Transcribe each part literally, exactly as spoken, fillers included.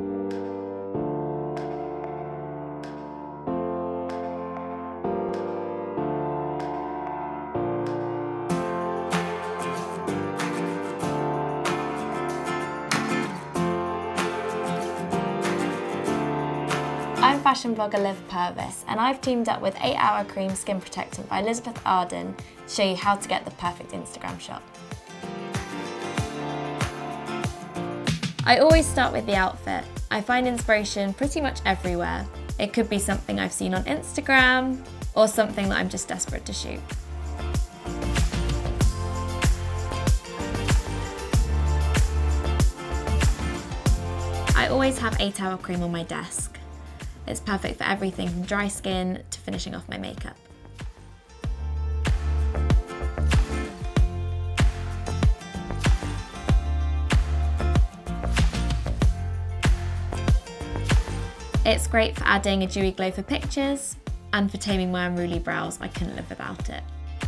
I'm fashion blogger Liv Purvis, and I've teamed up with eight hour Cream Skin Protectant by Elizabeth Arden to show you how to get the perfect Instagram shot. I always start with the outfit. I find inspiration pretty much everywhere. It could be something I've seen on Instagram, or something that I'm just desperate to shoot. I always have eight hour cream on my desk. It's perfect for everything from dry skin to finishing off my makeup. It's great for adding a dewy glow for pictures, and for taming my unruly brows. I couldn't live without it.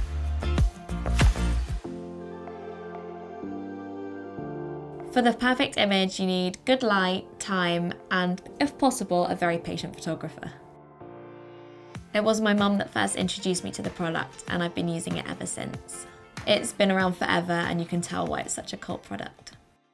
For the perfect image, you need good light, time, and, if possible, a very patient photographer. It was my mum that first introduced me to the product, and I've been using it ever since. It's been around forever, and you can tell why it's such a cult product.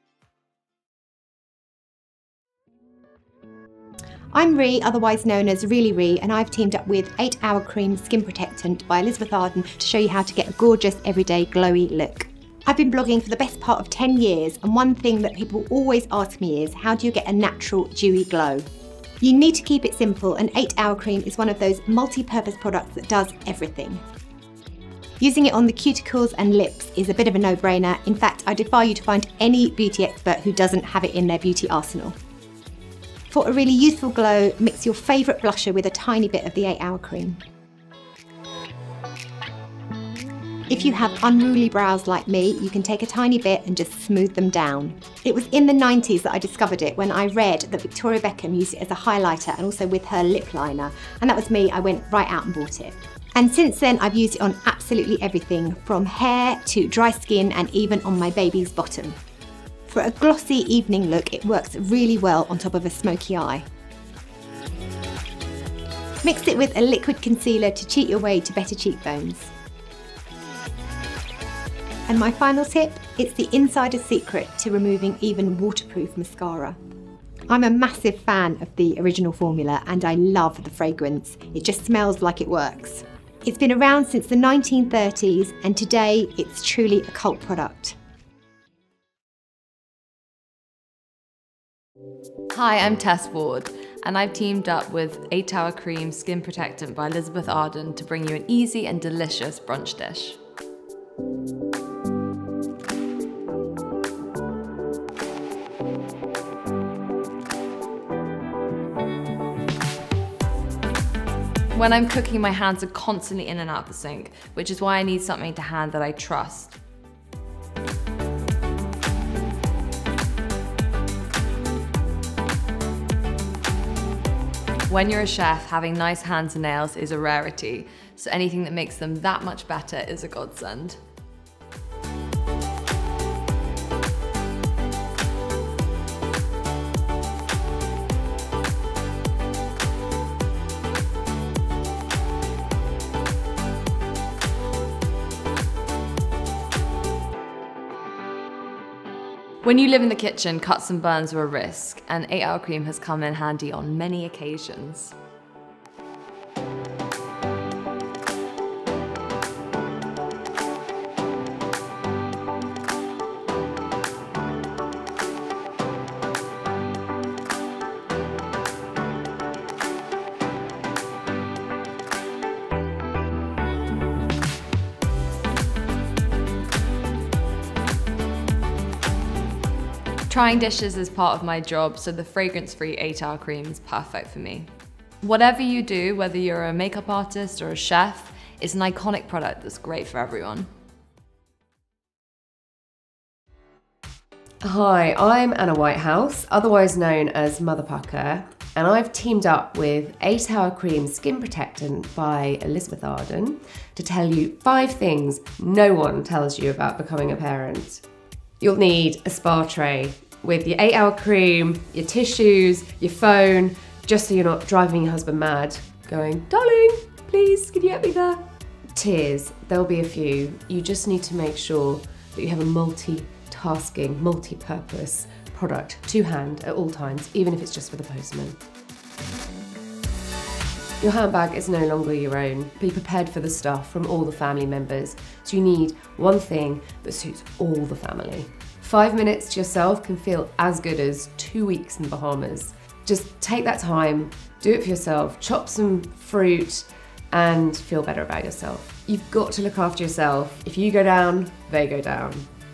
I'm Ree, otherwise known as Really Ree, and I've teamed up with eight hour Cream Skin Protectant by Elizabeth Arden to show you how to get a gorgeous, everyday, glowy look. I've been blogging for the best part of ten years, and one thing that people always ask me is, how do you get a natural, dewy glow? You need to keep it simple, and eight hour Cream is one of those multi-purpose products that does everything. Using it on the cuticles and lips is a bit of a no-brainer. In fact, I defy you to find any beauty expert who doesn't have it in their beauty arsenal. For a really youthful glow, mix your favourite blusher with a tiny bit of the eight hour Cream. If you have unruly brows like me, you can take a tiny bit and just smooth them down. It was in the nineties that I discovered it, when I read that Victoria Beckham used it as a highlighter and also with her lip liner, and that was me. I went right out and bought it. And since then I've used it on absolutely everything, from hair to dry skin and even on my baby's bottom. For a glossy evening look, it works really well on top of a smoky eye. Mix it with a liquid concealer to cheat your way to better cheekbones. And my final tip, it's the insider's secret to removing even waterproof mascara. I'm a massive fan of the original formula, and I love the fragrance. It just smells like it works. It's been around since the nineteen thirties, and today it's truly a cult product. Hi, I'm Tess Ward, and I've teamed up with eight hour Cream Skin Protectant by Elizabeth Arden to bring you an easy and delicious brunch dish. When I'm cooking, my hands are constantly in and out of the sink, which is why I need something to hand that I trust. When you're a chef, having nice hands and nails is a rarity, so anything that makes them that much better is a godsend. When you live in the kitchen, cuts and burns are a risk, and eight hour Cream has come in handy on many occasions. Trying dishes is part of my job, so the fragrance-free eight hour Cream is perfect for me. Whatever you do, whether you're a makeup artist or a chef, it's an iconic product that's great for everyone. Hi, I'm Anna Whitehouse, otherwise known as Mother Pucker, and I've teamed up with eight hour Cream Skin Protectant by Elizabeth Arden to tell you five things no one tells you about becoming a parent. You'll need a spa tray, with your eight hour cream, your tissues, your phone, just so you're not driving your husband mad, going, darling, please, can you get me there? Tears, there'll be a few. You just need to make sure that you have a multi-tasking, multi-purpose product to hand at all times, even if it's just for the postman. Your handbag is no longer your own. Be prepared for the stuff from all the family members. So you need one thing that suits all the family. Five minutes to yourself can feel as good as two weeks in the Bahamas. Just take that time, do it for yourself, chop some fruit, and feel better about yourself. You've got to look after yourself. If you go down, they go down.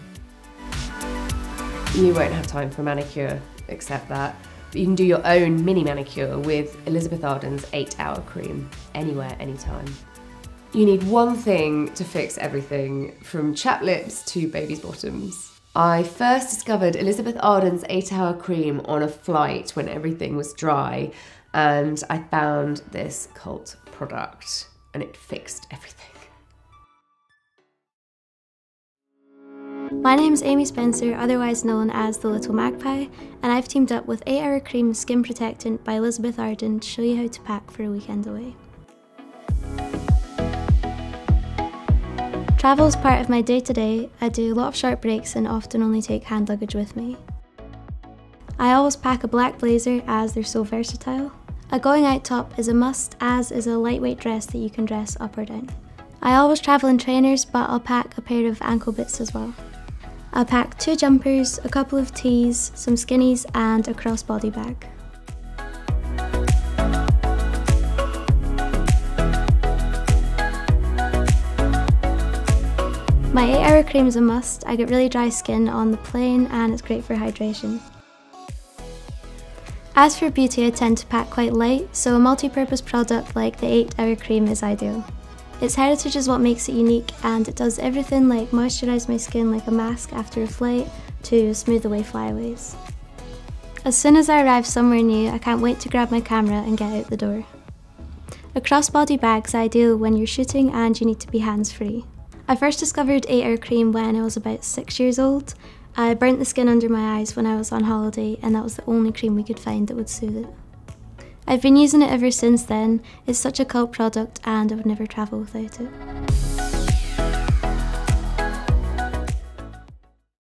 You won't have time for a manicure, accept that. But you can do your own mini manicure with Elizabeth Arden's eight hour cream, anywhere, anytime. You need one thing to fix everything, from chapped lips to baby's bottoms. I first discovered Elizabeth Arden's eight hour cream on a flight when everything was dry, and I found this cult product and it fixed everything. My name's Amy Spencer, otherwise known as the Little Magpie, and I've teamed up with eight hour Cream Skin Protectant by Elizabeth Arden to show you how to pack for a weekend away. Travel's part of my day-to-day. I do a lot of short breaks and often only take hand luggage with me. I always pack a black blazer as they're so versatile. A going out top is a must, as is a lightweight dress that you can dress up or down. I always travel in trainers, but I'll pack a pair of ankle boots as well. I'll pack two jumpers, a couple of tees, some skinnies and a crossbody bag. My eight hour cream is a must. I get really dry skin on the plane and it's great for hydration. As for beauty, I tend to pack quite light, so a multi-purpose product like the eight hour cream is ideal. Its heritage is what makes it unique, and it does everything like moisturise my skin like a mask after a flight to smooth away flyaways. As soon as I arrive somewhere new, I can't wait to grab my camera and get out the door. A crossbody bag is ideal when you're shooting and you need to be hands-free. I first discovered eight hour cream when I was about six years old. I burnt the skin under my eyes when I was on holiday, and that was the only cream we could find that would soothe it. I've been using it ever since then. It's such a cult product and I would never travel without it.